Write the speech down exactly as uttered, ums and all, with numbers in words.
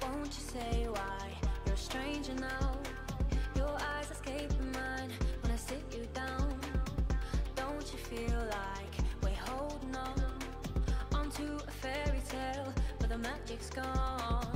Won't you say why you're a stranger now? Your eyes escape mine when I sit you down. Don't you feel like we're holding on onto a fairy tale, but the magic's gone?